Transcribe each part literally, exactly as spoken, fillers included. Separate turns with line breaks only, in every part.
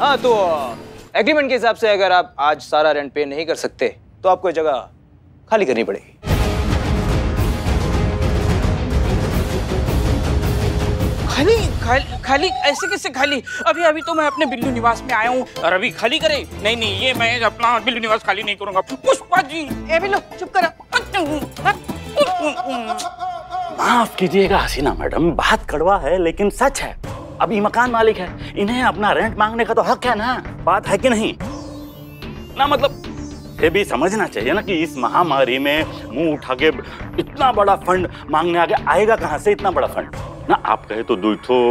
हाँ तो एग्रीमेंट के हिसाब से अगर आप आज सारा रेंट पे नहीं कर सकते तो आपको ये जगह खाली करनी पड़ेगी।
खाली खाली खाली ऐसे कैसे खाली? अभी अभी तो मैं अपने बिल्लू निवास में आया हूँ और अभी खाली करे? नहीं नहीं, ये मैं अपना बिल्लू निवास खाली नहीं करूँगा। पुष्पा जी,
ए बिल्लू चुप करो।
माफ कीजिएगा हसीना मैडम, बात कड़वा है लेकिन सच है। अभी मकान मालिक है, इन्हें अपना रेंट मांगने का तो हक है ना, बात है कि नहीं ना? मतलब ये भी समझना चाहिए ना कि इस महामारी में मुंह उठा के इतना बड़ा फंड मांगने आगे आएगा कहाँ से इतना बड़ा फंड ना? आप कहे तो दो तो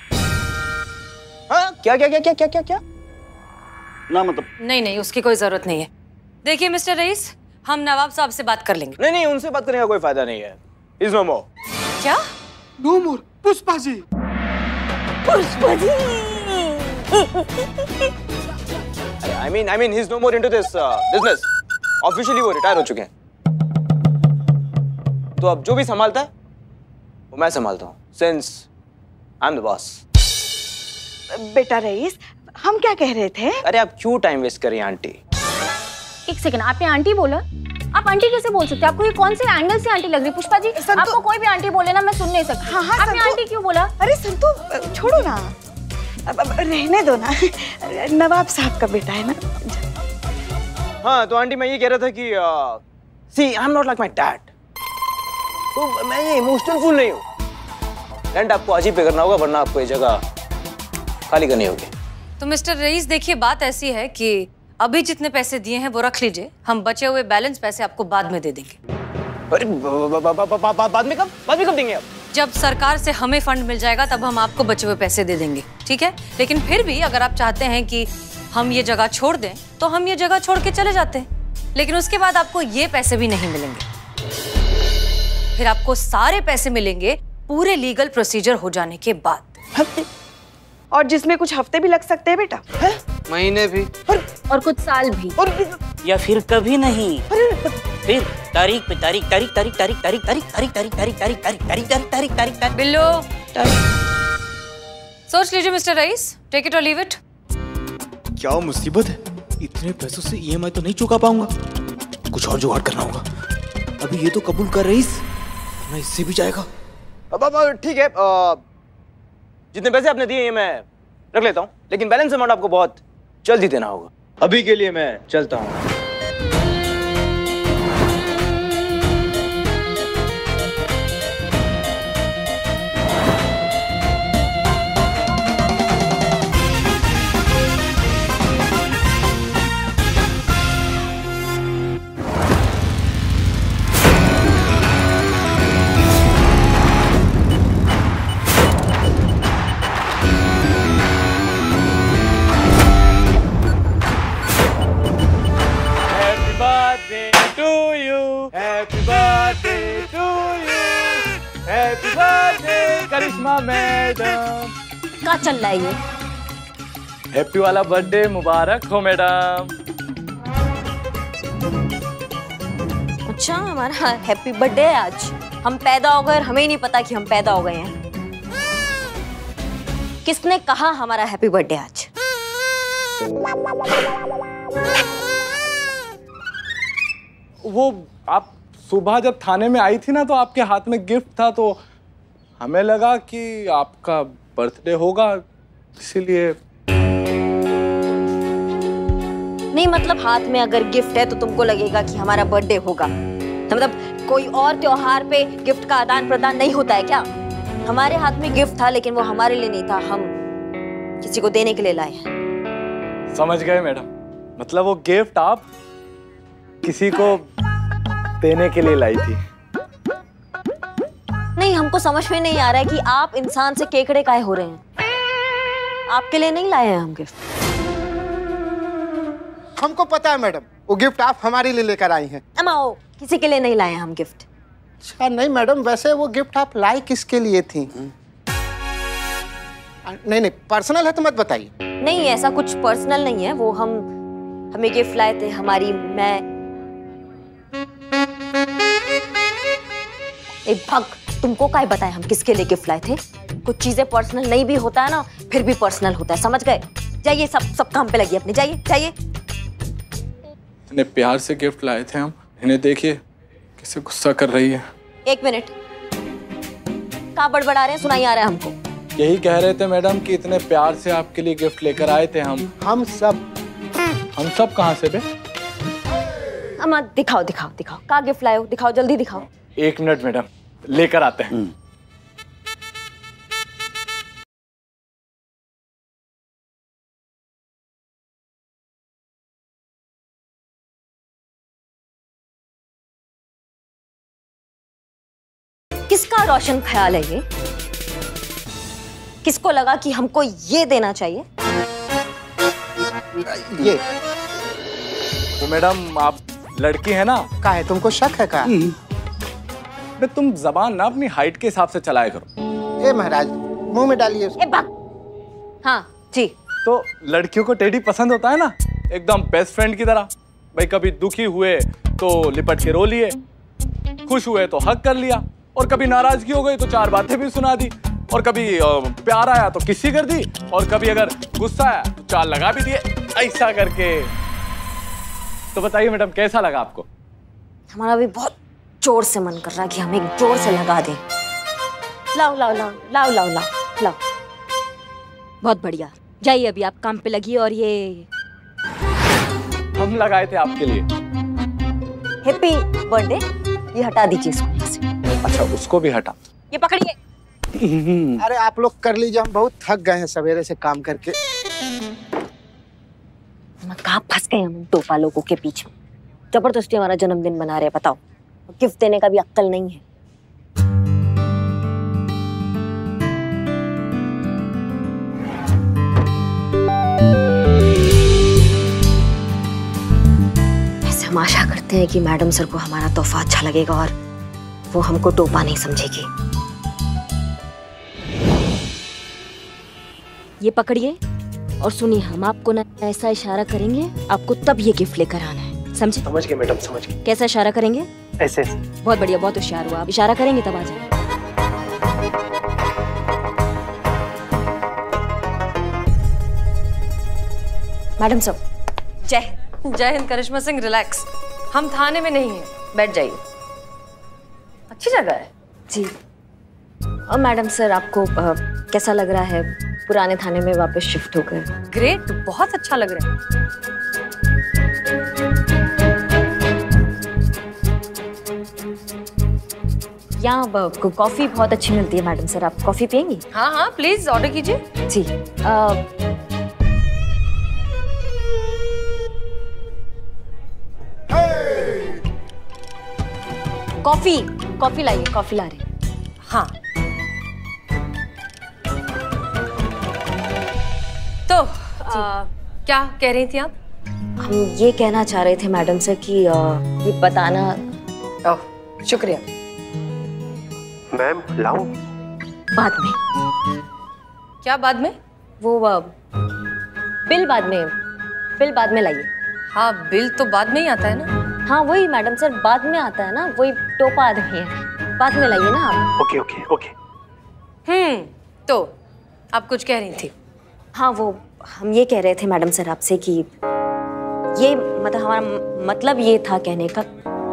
हाँ क्या क्या क्या क्या क्या क्या क्या
ना मतलब
नहीं नहीं, उसकी कोई जरूरत नहीं है। देखिए मिस्टर रईस, हम नवाब साहब से बात कर लेंगे।
नहीं नहीं, उनसे बात करने का कोई फायदा नहीं है। Is no more.
क्या
no more? Pushpa ji,
Pushpa ji.
I mean, I mean, he's no more into this uh, business. Officially वो रिटायर हो चुके हैं। तो अब जो भी संभालता है वो मैं संभालता हूँ। Since I'm the boss.
बेटा रईस, हम क्या कह रहे थे?
अरे आप क्यों टाइम वेस्ट कर रही हैं आंटी?
एक सेकंड, आपने आंटी बोला? आप आंटी कैसे बोल सकते हैं? आपको ये कौन से एंगल से आंटी लग रही है? पुष्पा जी, आपको कोई भी आंटी बोले ना, मैं सुन नहीं सकती।
हाँ हाँ,
आपने आंटी क्यों बोला?
अरे संतु छोड़ो ना, अब, अब रहने दो ना, नवाब साहब का बेटा है ना।
हाँ तो आंटी मैं ये कह रहा था कि see I am not like my dad, तो मैं ये इमोशनल फूल नहीं हूँ। रेंट आपको आज ही पे करना होगा वरना आपको ये जगह खाली करनी होगी।
तो मिस्टर रईस देखिए, बात ऐसी है कि अभी जितने पैसे दिए हैं वो रख लीजिए, हम बचे हुए बैलेंस पैसे आपको बाद में दे देंगे।
अरे बाद में कब? बाद में कब देंगे आप?
जब सरकार से हमें फंड मिल जाएगा तब हम आपको बचे हुए पैसे दे देंगे, ठीक है? लेकिन फिर भी अगर आप चाहते हैं कि हम ये जगह छोड़ दें तो हम ये जगह छोड़ के चले जाते हैं, लेकिन उसके बाद आपको ये पैसे भी नहीं मिलेंगे। फिर आपको सारे पैसे मिलेंगे पूरे लीगल प्रोसीजर हो जाने के बाद।
हफ्ते? और जिसमें कुछ हफ्ते भी लग सकते हैं बेटा।
है? महीने भी
और, और कुछ साल भी,
और या फिर कभी नहीं। फिर तारीख पे तारीख तारीख तारीख तारीख तारीख तारीख तारीख तारीख तारीख तारीख तारीख तारीख तारीख तारीख तारीख तारीख
बिल्लो सोच लीजिए मिस्टर रईस, टेक इट और लीव इट।
क्या मुसीबत है, इतने पैसों से ईएमआई तो नहीं चुका पाऊंगा, कुछ और जुगाड़ करना होगा। अभी ये तो कबूल कर रईस, मैं इससे भी जाएगा।
अब अब ठीक है, जितने पैसे आपने दिए ये मैं रख लेता हूँ, लेकिन बैलेंस अमाउंट आपको बहुत जल्दी देना होगा। अभी के लिए मैं चलता हूँ। करिश्मा मैडम
क्या चल रहा है ये?
हैप्पी वाला बर्थडे मुबारक हो मैडम।
अच्छा, हमारा हैप्पी बर्थडे है आज। हम पैदा हो गए, हमें ही नहीं पता कि हम पैदा हो गए हैं। किसने कहा हमारा हैप्पी बर्थडे आज?
वो आप सुबह जब थाने में आई थी ना तो आपके हाथ में गिफ्ट था, तो हमें लगा कि आपका बर्थडे होगा इसीलिए।
नहीं मतलब हाथ में अगर गिफ्ट है तो तुमको लगेगा कि हमारा बर्थडे होगा, मतलब कोई और त्योहार पे गिफ्ट का आदान प्रदान नहीं होता है क्या? हमारे हाथ में गिफ्ट था लेकिन वो हमारे लिए नहीं था, हम किसी को देने के लिए लाए हैं।
समझ गए मैडम, मतलब वो गिफ्ट आप किसी को देने के लिए लाई थी।
नहीं, हमको समझ में नहीं आ रहा है कि आप इंसान से केकड़े काहे हो रहे हैं। आपके लिए नहीं लाए हैं हम गिफ्ट।
हमको पता है मैडम, वो गिफ्ट आप हमारे लिए लेकर आई हैं।
अमाओ, किसी के लिए नहीं लाए हैं हम गिफ्ट।
अच्छा नहीं मैडम, वैसे वो गिफ्ट आप लाई किसके लिए थी? नहीं नहीं, पर्सनल है तो मत बताइए।
नहीं, ऐसा कुछ पर्सनल नहीं है, वो हम हमें गिफ्ट लाए थे। हमारी मैं ए भग, तुमको क्या बताया हम किसके लिए गिफ्ट लाए थे? कुछ चीजें पर्सनल नहीं भी होता है ना, फिर भी पर्सनल होता है, समझ गए? जाइए, सब सब काम पे लगिए अपने, जाइए जाइए।
इतने प्यार से गिफ्ट लाए थे हम, इन्हें देखिए कैसे गुस्सा कर रही है।
एक मिनट, कहाँ बड़बड़ा रहे हैं, सुनाई आ रहा है हमको।
यही कह रहे थे मैडम कि इतने प्यार से आपके लिए गिफ्ट लेकर आए थे हम।
हम सब
हम सब कहाँ से बे?
अम्मा दिखाओ दिखाओ दिखाओ, कहाँ गिफ्ट लाए हो, दिखाओ जल्दी दिखाओ।
एक मिनट मैडम, लेकर आते हैं।
किसका रोशन ख्याल है ये? किसको लगा कि हमको ये देना चाहिए?
ये
तो मैडम आप लड़की है ना?
का है, तुमको शक है का?
बे तुम जबान ना अपनी हाइट के हिसाब से चलाया करो।
ए महाराज, मुंह में डालिए उसको।
ए बाप। हाँ जी।
तो लड़कियों को टेडी पसंद होता है ना, एकदम बेस्ट फ्रेंड की तरह। भाई कभी दुखी हुए तो लिपट के रो लिए, खुश हुए तो हक कर लिया, और कभी नाराजगी हो गई तो चार बातें भी सुना दी, और कभी प्यार आया तो किसी कर दी, और कभी अगर गुस्सा आया तो चार लगा भी दिए, ऐसा करके। तो बताइए मैडम कैसा लगा आपको?
हमारा भी बहुत जोर से मन कर रहा है कि हम एक जोर से लगा दें। लाओ लाओ लाओ लाओ लाओ लाओ लाओ। बहुत बढ़िया, जाइए अभी आप काम पे लगिए। और ये
हम लगाए थे आपके लिए।
हैप्पी बर्थडे, ये हटा दीजिए इसको यहाँ से।
अच्छा उसको भी हटा।
ये पकड़िए।
अरे आप लोग कर लीजिए, हम बहुत थक गए हैं सवेरे से काम करके।
कहाँ फंस गए हम टोपा लोगों के पीछे। जबरदस्ती हमारा जन्मदिन मना रहे हैं, बताओ। गिफ्ट देने का भी अक्ल नहीं है। ऐसे हम आशा करते हैं कि मैडम सर को हमारा तोहफा अच्छा लगेगा और वो हमको टोपा नहीं समझेगी। ये पकड़िए और सुनिए, हम आपको ना ऐसा इशारा करेंगे, आपको तब ये गिफ्ट लेकर आना है, समझे?
समझ गए मैडम, समझ गए।
कैसा इशारा करेंगे?
ऐसे।
बहुत बढ़िया, बहुत होशियार हुआ। आप इशारा करेंगे तब आ जाएंगे। मैडम साहब, जय हिंद।
जय हिंद करिश्मा सिंह, रिलैक्स। हम थाने में नहीं हैं, बैठ जाइए। अच्छी जगह है
जी। और मैडम सर, आपको आ, कैसा लग रहा है पुराने थाने में वापस शिफ्ट होकर?
ग्रेट, बहुत अच्छा लग रहा है।
यहाँ कॉफी बहुत अच्छी मिलती है मैडम सर, आप कॉफी पियेंगी?
हाँ हाँ प्लीज ऑर्डर कीजिए।
जी। आ, कॉफी कॉफी लाइए, कॉफी ला रहे।
हाँ तो आ, क्या कह रही थी आप?
हम ये कहना चाह रहे थे मैडम सर कि आ, ये बताना।
ओह शुक्रिया
मैम। लाऊं?
बाद में।
क्या बाद में?
वो आ, बिल बाद में, बिल बाद में लाइए।
हाँ बिल तो बाद में ही आता है ना।
हाँ वही मैडम सर, बाद में आता है ना, वही टोपा आदमी है, बाद में लाइए ना आप।
Okay okay okay.
हम्म तो आप कुछ कह रही थी?
हाँ वो हम ये कह रहे थे मैडम सर आपसे कि ये मतलब हमारा मतलब ये था कहने का,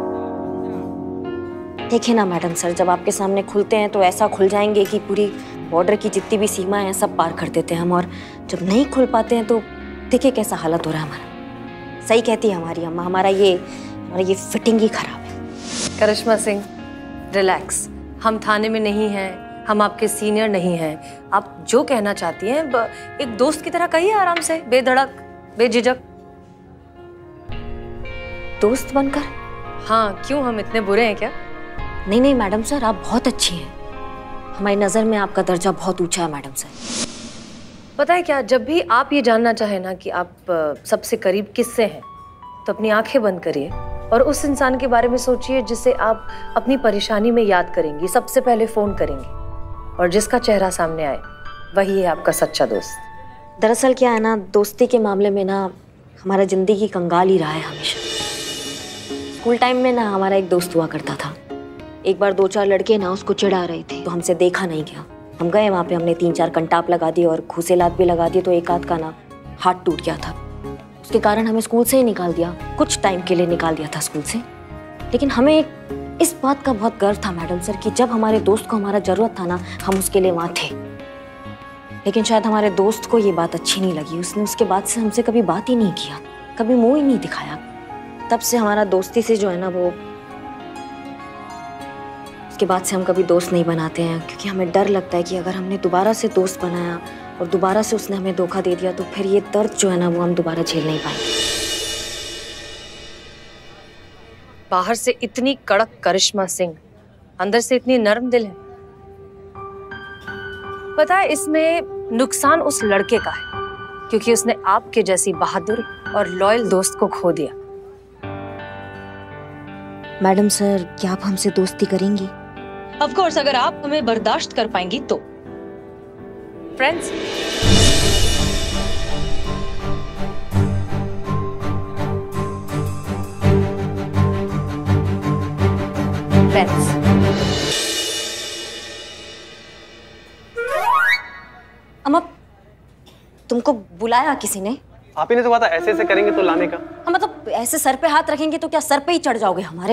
देखिए ना मैडम सर, जब आपके सामने खुलते हैं तो ऐसा खुल जाएंगे कि पूरी बॉर्डर की जितनी भी सीमाएं हैं सब पार कर देते हैं हम, और जब नहीं खुल पाते हैं तो देखिए कैसा हालत हो रहा है हमारा। सही कहती है हमारी अम्मा, हमारा ये हमारा ये फिटिंग ही खराब है।
करिश्मा सिंह रिलैक्स, हम थाने में नहीं हैं, हम आपके सीनियर नहीं हैं। आप जो कहना चाहती हैं एक दोस्त की तरह कहिए, आराम से, बेधड़क बेझिझक।
दोस्त बनकर?
हाँ क्यों, हम इतने बुरे हैं क्या?
नहीं नहीं मैडम सर, आप बहुत अच्छी हैं, हमारी नज़र में आपका दर्जा बहुत ऊंचा है मैडम सर।
पता है क्या, जब भी आप ये जानना चाहें ना कि आप सबसे करीब किससे हैं, तो अपनी आंखें बंद करिए और उस इंसान के बारे में सोचिए जिसे आप अपनी परेशानी में याद करेंगी, सबसे पहले फ़ोन करेंगी, और जिसका चेहरा सामने आए वही है आपका सच्चा दोस्त।
दरअसल क्या है ना, दोस्ती के मामले में ना हमारा ज़िंदगी कंगाल ही रहा है हमेशा। स्कूल टाइम में ना हमारा एक दोस्त हुआ करता था, एक बार दो चार लड़के ना उसको चिढ़ा रहे थे तो हमसे देखा नहीं गया, हम गए वहाँ पे, हमने तीन चार कंटाप लगा दिए और घूसे लात भी लगा दिए, तो एक आध का ना हाथ टूट गया था, उसके कारण हमें स्कूल से ही निकाल दिया, कुछ टाइम के लिए निकाल दिया था स्कूल से। लेकिन हमें इस बात का बहुत गर्व था मैडम सर कि जब हमारे दोस्त को हमारा जरूरत था ना, हम उसके लिए वहाँ थे। लेकिन शायद हमारे दोस्त को ये बात अच्छी नहीं लगी, उसने उसके बाद से हमसे कभी बात ही नहीं किया, कभी मुंह ही नहीं दिखाया। तब से हमारा दोस्ती से जो है ना वो, उसके बाद से हम कभी दोस्त नहीं बनाते हैं, क्योंकि हमें डर लगता है कि अगर हमने दोबारा से दोस्त बनाया और दोबारा से उसने हमें धोखा दे दिया तो फिर ये दर्द जो है ना वो हम दोबारा झेल नहीं पाएंगे।
बाहर से इतनी कड़क करिश्मा सिंह, अंदर से इतनी नरम दिल है। पता है इसमें नुकसान उस लड़के का है, क्योंकि उसने आपके जैसी बहादुर और लॉयल दोस्त को खो दिया।
मैडम सर, क्या आप हमसे दोस्ती करेंगी?
ऑफ कोर्स, अगर आप हमें बर्दाश्त कर पाएंगी तो। फ्रेंड्स, फ्रेंड्स
अम्मा, तुमको बुलाया किसी ने?
आप ही ने तो कहा था ऐसे ऐसे करेंगे तो लाने का।
हाँ, मतलब ऐसे सर पे हाथ रखेंगे तो क्या सर पे ही चढ़ जाओगे हमारे?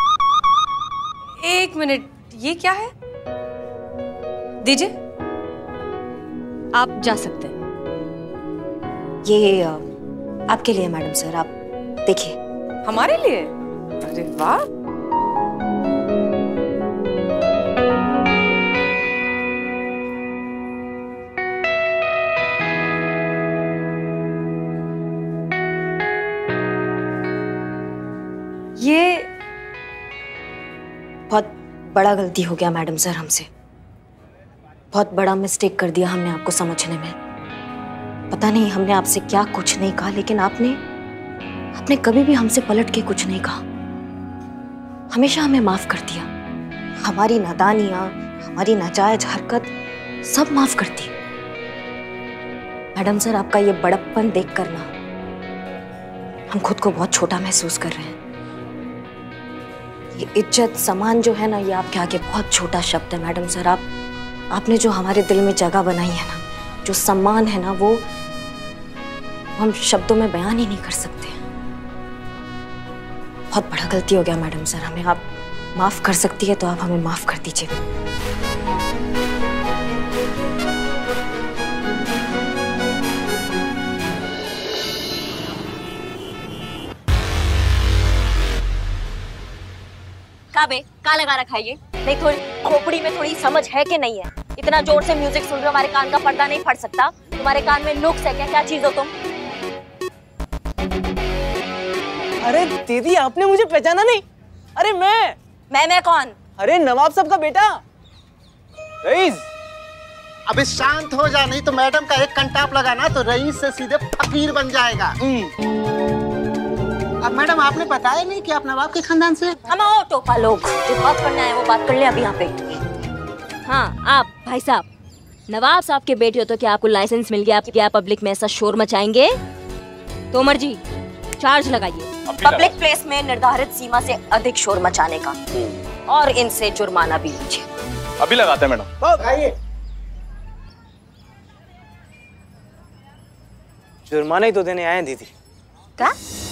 एक मिनट, ये क्या है? दीजिए, आप जा सकते हैं।
ये आ, आपके लिए मैडम सर, आप देखिए।
हमारे लिए? अरे वाह। ये
बहुत बड़ा गलती हो गया मैडम सर हमसे, बहुत बड़ा मिस्टेक कर दिया हमने आपको समझने में। पता नहीं हमने आपसे क्या कुछ नहीं कहा, लेकिन आपने आपने कभी भी हमसे पलट के कुछ नहीं कहा, हमेशा हमें माफ कर दिया। हमारी नादानियां, हमारी नाजायज हरकत सब माफ कर दी। मैडम सर, आपका ये बड़प्पन देख कर ना हम खुद को बहुत छोटा महसूस कर रहे हैं। ये इज्जत सम्मान जो है ना, ये आपके आगे बहुत छोटा शब्द है मैडम सर। आप आपने जो हमारे दिल में जगह बनाई है ना, जो सम्मान है ना, वो हम शब्दों में बयान ही नहीं कर सकते। बहुत बड़ा गलती हो गया मैडम सर, हमें आप माफ कर सकती है तो आप हमें माफ कर दीजिए। का बे, का लगा रखा है ये? नहीं, थोड़ी खोपड़ी में थोड़ी समझ है कि नहीं है? इतना जोर से म्यूजिक सुन रहे हो, हमारे कान का पर्दा नहीं फट सकता? तुम्हारे कान में नुक्स है क्या? क्या चीज हो तुम?
अरे दीदी, आपने मुझे पहचाना नहीं? अरे मैं
मैं मैं कौन?
अरे नवाब साहब का बेटा रईस।
अबे शांत हो जा, नहीं तो मैडम का एक कंटाप लगाना तो रईस से सीधे फकीर बन जाएगा। अब मैडम, आपने बताया नहीं कि आप नवाब के खानदान से?
हम आओ टोपा लोग, जो बात करना है वो बात कर ले अभी यहाँ पे। हाँ, आप भाई साहब नवाब साहब के बेटे हो तो क्या आपको लाइसेंस मिल गया कि आप पब्लिक में ऐसा शोर मचाएंगे? तोमर जी, चार्ज लगाइए पब्लिक प्लेस में निर्धारित सीमा से अधिक शोर मचाने का, और इनसे जुर्माना भी लीजिए।
अभी लगाते हैं मैडम।
आइए।
जुर्माना ही तो देने आए हैं दीदी।
क्या?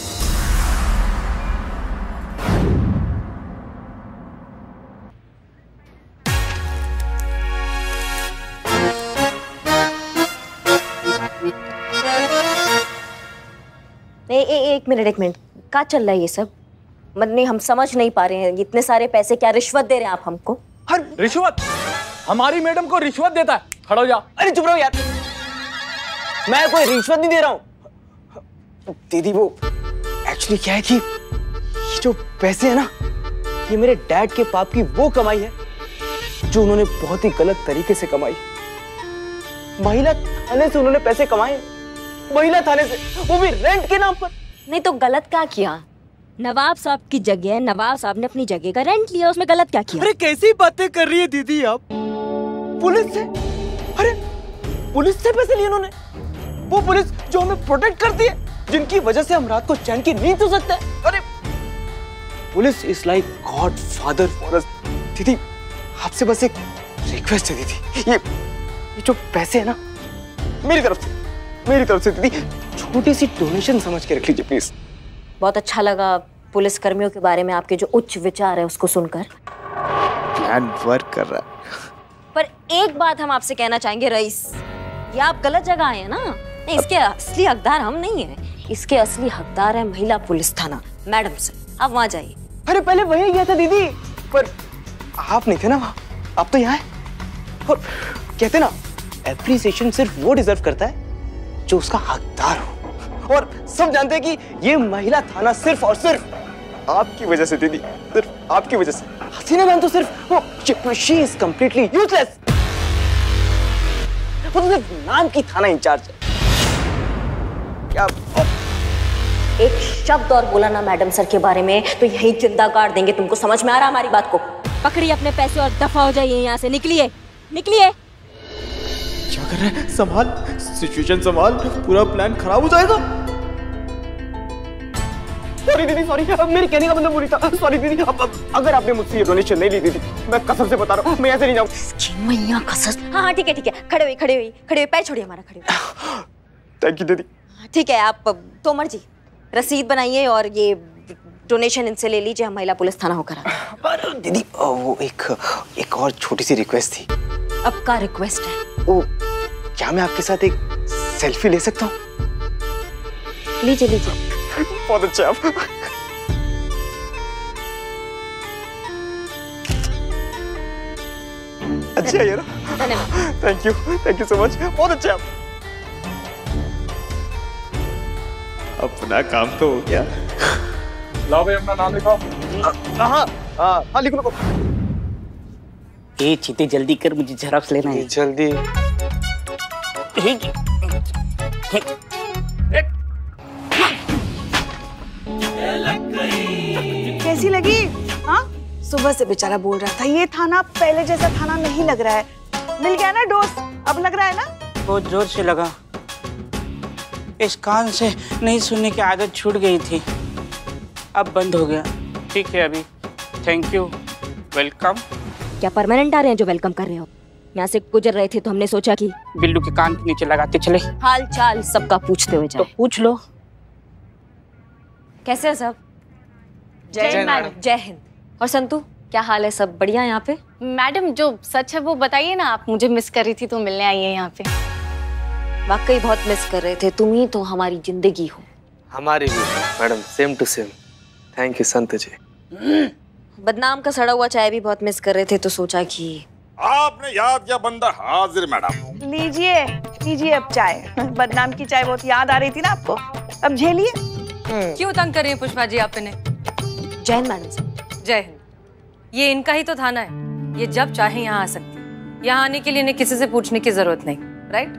ए, ए, एक मिनट एक मिनट, क्या चल रहा है ये सब? मतलब नहीं, हम समझ नहीं पा रहे हैं। इतने सारे पैसे क्या रिश्वत दे रहे हैं आप हमको?
हर रिश्वत? हमारी मैडम को रिश्वत देता है? खड़ा हो जा।
अरे चुप रहो यार, मैं कोई रिश्वत नहीं दे रहा हूँ दीदी। वो एक्चुअली क्या है कि ये जो पैसे है ना, ये मेरे डैड के पाप की वो कमाई है जो उन्होंने बहुत ही गलत तरीके से कमाई। महिला थाने से उन्होंने पैसे कमाए, महिला थाने से, वो भी रेंट के नाम पर।
नहीं तो गलत क्या किया? नवाब साहब की जगह नवाब साहब ने अपनी जगह का रेंट लिया, उसमें गलत क्या किया?
अरे कैसी बातें कर रही है दीदी आप? पुलिस से? अरे पुलिस से पैसे लिए उन्होंने? वो पुलिस जो हमें प्रोटेक्ट करती है, जिनकी वजह से हम रात को चैन की नींद सो सकते हैं। अरे police is like godfather for us. दीदी आपसे बस एक रिक्वेस्ट है दीदी, ये ये जो पैसे है ना, मेरी तरफ से मेरी तरफ से दीदी छोटी सी डोनेशन समझ के रख लीजिए प्लीज।
बहुत अच्छा लगा पुलिस कर्मियों के बारे में आपके जो उच्च विचार है उसको सुनकर।
प्लान वर्क कर रहा है।
पर एक बात हम आपसे कहना चाहेंगे रईस, ये आप गलत जगह आए हैं ना। नहीं, इसके असली हकदार हम नहीं है, इसके असली हकदार है महिला पुलिस थाना मैडम से। आप वहाँ जाइए।
अरे पहले वही गया था दीदी, पर आप नहीं थे ना वहाँ, आप तो यहाँ है। और कहते ना एप्रिसिएशन सिर्फ वो डिजर्व करता है जो उसका हकदार हो, और सब जानते हैं कि ये महिला थाना सिर्फ और सिर्फ आपकी वजह से दीदी, सिर्फ आपकी वजह से। हसीना मैम तो सिर्फ वो शी इज कंप्लीटली यूजलेस, वो तो सिर्फ नाम की थाना इंचार्ज है। क्या
एक शब्द और बोला ना मैडम सर के बारे में तो यही जिंदा गाड़ देंगे। तुमको समझ में आ रहा हमारी बात को? पकड़िए अपने पैसे और दफा हो जाइए यहाँ से। निकलिए निकलिए।
क्या कर रहे हैं? संभाल, सिचुएशन संभाल, पूरा प्लान खराब हो जाएगा। सॉरी दीदी, सॉरी, मेरे कहने का मतलब बुरी था। सॉरी दीदी, अब, अब अगर आपने मुझसे ये डोनेशन नहीं ली दीदी, मैं कसम से बता रहा हूँ मैं ऐसे नहीं जाऊँ।
मैया कसम। हाँ हाँ ठीक है ठीक है, खड़े हुई खड़े हुई खड़े हुई, पैर छोड़िए हमारा, खड़े हुई।
थैंक यू दीदी।
ठीक है, आप तोमर जी रसीद बनाइए और ये डोनेशन इनसे ले लीजिए, हम महिला पुलिस थाना होकर आते।
पर दीदी वो एक एक और छोटी सी रिक्वेस्ट थी।
अब का रिक्वेस्ट है?
ओ, क्या मैं आपके साथ एक सेल्फी ले सकता हूँ?
लीजिए लीजिए।
बहुत अच्छा। अच्छा है ना? Thank you, thank you so much, बहुत अच्छा। अपना काम तो हो गया।
लाओ भाई अपना नाम लिखाओ।
हाँ हाँ हाँ लिख लो।
ए चीते जल्दी कर, मुझे झेरॉक्स लेना है।
जल्दी।
कैसी लगी? हाँ, सुबह से बेचारा बोल रहा था ये थाना पहले जैसा थाना नहीं लग रहा है। मिल गया ना डोज? अब लग रहा है ना?
बहुत जोर से लगा, इस कान से नहीं सुनने की आदत छूट गई थी, अब बंद हो गया। ठीक है अभी, थैंक यू, वेलकम।
क्या परमानेंट आ रहे हैं जो वेलकम कर रहे हो? यहाँ से गुजर रहे थे तो हमने सोचा कि
बिल्लू के कान के नीचे लगाते चले।
हाल चाल सबका पूछते हुए जाए।
तो पूछ लो।
कैसे है सब? जय मैडम। जय हिंद। और संतू क्या हाल है? सब बढ़िया यहाँ पे?
मैडम जो सच है वो बताइए ना, आप मुझे मिस कर रही थी तो मिलने आई है यहाँ पे।
वाकई बहुत मिस कर रहे थे, तुम ही तो हमारी जिंदगी हो।
हमारी भी madam, same to same. Thank you Sant ji.
बदनाम का सड़ा हुआ चाय भी बहुत मिस कर रहे थे तो सोचा कि
आपने याद किया, बंदा हाजिर मैडम।
लीजिए लीजिए अब चाय। बदनाम की चाय बहुत याद आ रही थी ना आपको, अब झेलिए।
क्यों तंग कर रही है पुष्पा जी आप इन्हें?
जय हिंद मैडम से।
जय हिंद। ये इनका ही तो थाना है, ये जब चाहे यहाँ आ सकती है। यहाँ आने के लिए इन्हें किसी से पूछने की जरूरत नहीं, राइट?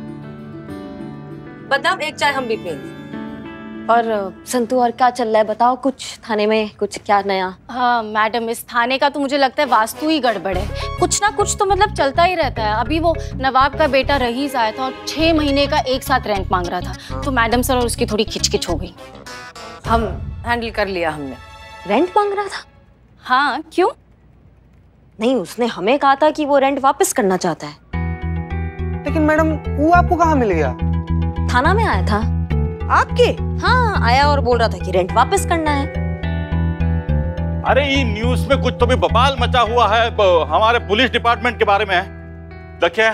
बदनाम एक चाय हम भी पिएंगे।
और संतू और क्या चल रहा है बताओ, कुछ थाने में कुछ क्या नया?
हाँ मैडम, इस थाने का तो मुझे लगता है वास्तु ही गड़बड़ है। कुछ ना कुछ तो मतलब चलता ही रहता है। अभी वो नवाब का बेटा रईस आया था और छह महीने का एक साथ रेंट मांग रहा था, तो मैडम सर और उसकी थोड़ी खिचकिच हो गई।
हम हैंडल कर लिया हमने।
रेंट मांग रहा था?
हाँ क्यों?
नहीं, उसने हमें कहा था कि वो रेंट वापस करना चाहता है।
लेकिन मैडम वो आपको कहाँ मिल गया?
थाना में आया था।
आपके?
हाँ आया और बोल रहा था कि रेंट वापस करना है।
अरे ये न्यूज में कुछ तो भी बवाल मचा हुआ है हमारे पुलिस डिपार्टमेंट के बारे में। देखिए,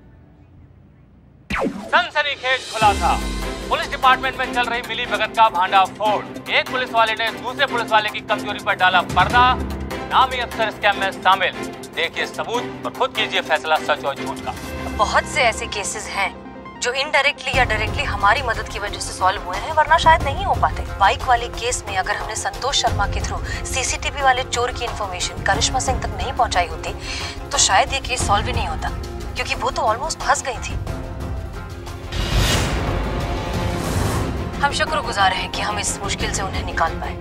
सनसनीखेज खुलासा, पुलिस डिपार्टमेंट में चल रही मिली भगत का भांडाफोड़। एक पुलिस वाले ने दूसरे पुलिस वाले की कमजोरी पर डाला पर्दा, नामी अफसर स्कैम में शामिल। देखिए सबूत और खुद कीजिए फैसला सच और झूठ का।
बहुत से ऐसे केसेस हैं जो इनडायरेक्टली या डायरेक्टली हमारी मदद की वजह से सॉल्व हुए हैं, वरना शायद नहीं हो पाते। बाइक वाले केस में अगर हमने संतोष शर्मा के थ्रू सीसीटीवी वाले चोर की इन्फॉर्मेशन करिश्मा सिंह तक नहीं पहुंचाई होती तो शायद ये केस सॉल्व ही नहीं होता, क्योंकि वो तो ऑलमोस्ट फंस गई थी। हम शुक्रगुजार हैं कि हम इस मुश्किल से उन्हें निकाल पाए।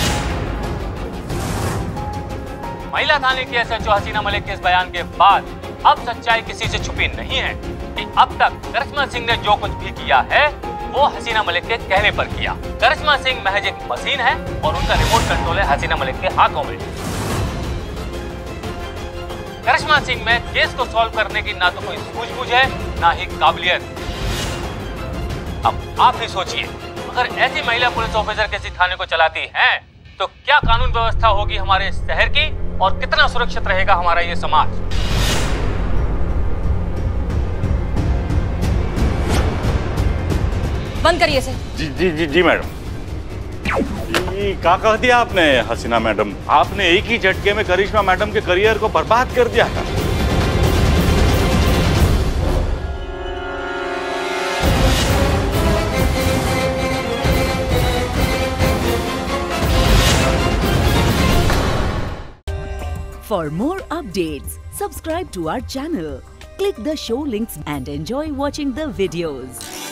महिला थाने की S H O Haseena Malik के इस बयान के बाद अब सच्चाई किसी से छुपी नहीं है कि अब तक करिश्मा सिंह ने जो कुछ भी किया है वो हसीना मलिक के कहने पर किया। करिश्मा सिंह महज एक मशीन है और उनका रिमोट कंट्रोल है हसीना मलिक के हाथों में। करिश्मा सिंह में केस को सॉल्व करने की ना तो कोई सूझबूझ है ना ही काबिलियत। अब आप ही सोचिए, अगर ऐसी महिला पुलिस ऑफिसर किसी थाने को चलाती हैं, तो क्या कानून व्यवस्था होगी हमारे शहर की और कितना सुरक्षित रहेगा हमारा ये समाज।
बंद करिए इसे।
जी जी जी जी मैडम। ये क्या कह दिया आपने हसीना मैडम? आपने एक ही झटके में करिश्मा मैडम के करियर को बर्बाद कर दिया था।
For more updates, subscribe to our channel, click the show links and enjoy watching the videos.